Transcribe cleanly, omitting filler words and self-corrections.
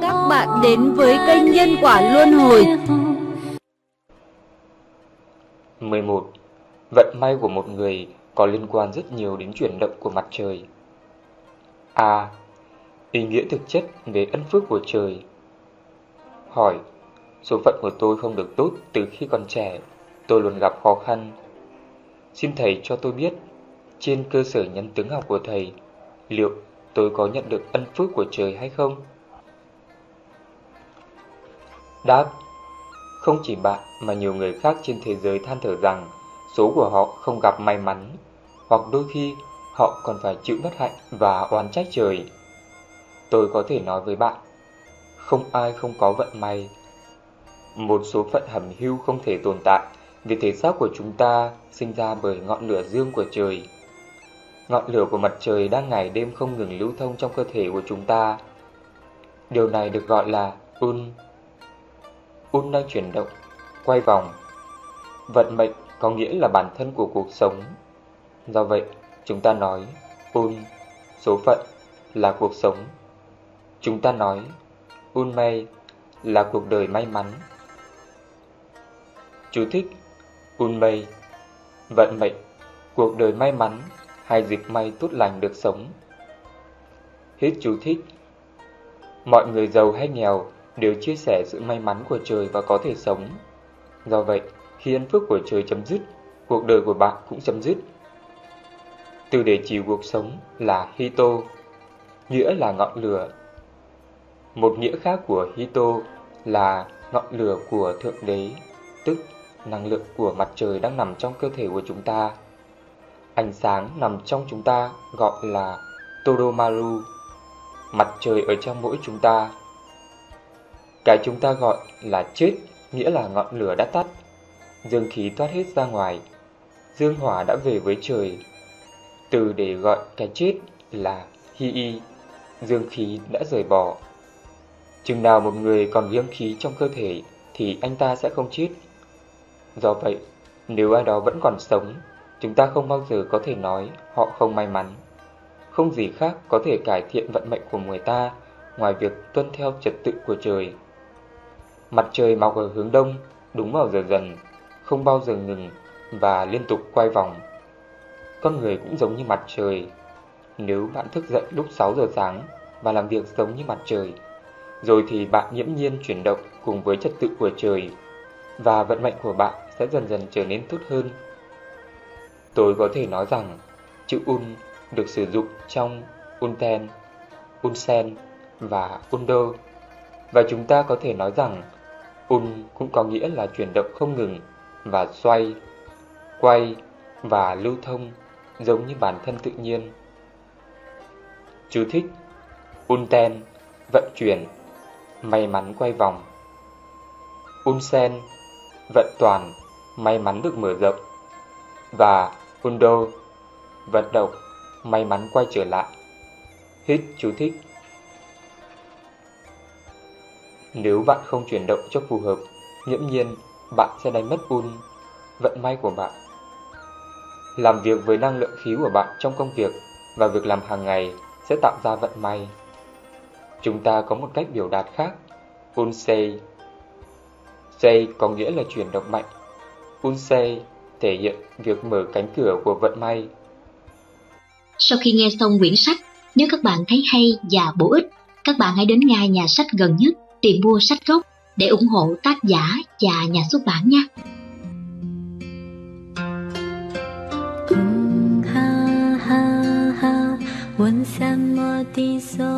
các bạn đến với kênh Nhân Quả Luân Hồi. 11. Vận may của một người có liên quan rất nhiều đến chuyển động của mặt trời. A. Ý nghĩa thực chất về ân phước của trời. Hỏi: số phận của tôi không được tốt từ khi còn trẻ, tôi luôn gặp khó khăn. Xin thầy cho tôi biết, trên cơ sở nhân tướng học của thầy, liệu tôi có nhận được ân phước của trời hay không? Đáp: không chỉ bạn mà nhiều người khác trên thế giới than thở rằng số của họ không gặp may mắn, hoặc đôi khi họ còn phải chịu bất hạnh và oán trách trời. Tôi có thể nói với bạn, không ai không có vận may. Một số phận hẩm hiu không thể tồn tại vì thể xác của chúng ta sinh ra bởi ngọn lửa dương của trời. Ngọn lửa của mặt trời đang ngày đêm không ngừng lưu thông trong cơ thể của chúng ta. Điều này được gọi là Un. Un đang chuyển động, quay vòng. Vận mệnh có nghĩa là bản thân của cuộc sống. Do vậy, chúng ta nói Un, số phận, là cuộc sống. Chúng ta nói Un may, là cuộc đời may mắn. Chú thích: Un may, vận mệnh, cuộc đời may mắn, hay dịp may tốt lành được sống. Hết chú thích. Mọi người giàu hay nghèo đều chia sẻ sự may mắn của trời và có thể sống. Do vậy, khi ân phước của trời chấm dứt, cuộc đời của bạn cũng chấm dứt. Từ để chỉ cuộc sống là Hito, nghĩa là ngọn lửa. Một nghĩa khác của Hito là ngọn lửa của Thượng Đế, tức năng lượng của mặt trời đang nằm trong cơ thể của chúng ta. Ánh sáng nằm trong chúng ta gọi là Toromaru, mặt trời ở trong mỗi chúng ta. Cái chúng ta gọi là chết nghĩa là ngọn lửa đã tắt, dương khí thoát hết ra ngoài, dương hỏa đã về với trời. Từ để gọi cái chết là Hii, dương khí đã rời bỏ. Chừng nào một người còn dương khí trong cơ thể thì anh ta sẽ không chết. Do vậy, nếu ai đó vẫn còn sống, chúng ta không bao giờ có thể nói họ không may mắn. Không gì khác có thể cải thiện vận mệnh của người ta ngoài việc tuân theo trật tự của trời. Mặt trời mọc ở hướng đông, đúng vào giờ dần, không bao giờ ngừng và liên tục quay vòng. Con người cũng giống như mặt trời. Nếu bạn thức dậy lúc 6 giờ sáng và làm việc giống như mặt trời, rồi thì bạn nghiễm nhiên chuyển động cùng với trật tự của trời, và vận mệnh của bạn sẽ dần dần trở nên tốt hơn. Tôi có thể nói rằng chữ Un được sử dụng trong Unten, Unsen và Undo, và chúng ta có thể nói rằng Un cũng có nghĩa là chuyển động không ngừng và xoay, quay và lưu thông giống như bản thân tự nhiên. Chú thích: Unten, vận chuyển, may mắn quay vòng. Unsen, vận toàn, may mắn được mở rộng. Và Undo, vận động, may mắn quay trở lại. Hết chú thích. Nếu bạn không chuyển động cho phù hợp, nghiễm nhiên bạn sẽ đánh mất Un, vận may của bạn. Làm việc với năng lượng khí của bạn trong công việc và việc làm hàng ngày sẽ tạo ra vận may. Chúng ta có một cách biểu đạt khác, Unsei. Sei có nghĩa là chuyển động mạnh. Unsei thể hiện việc mở cánh cửa của vận may. Sau khi nghe xong quyển sách, nếu các bạn thấy hay và bổ ích, các bạn hãy đến ngay nhà sách gần nhất tìm mua sách gốc để ủng hộ tác giả và nhà xuất bản nha. ha ha ha, 问三摩地所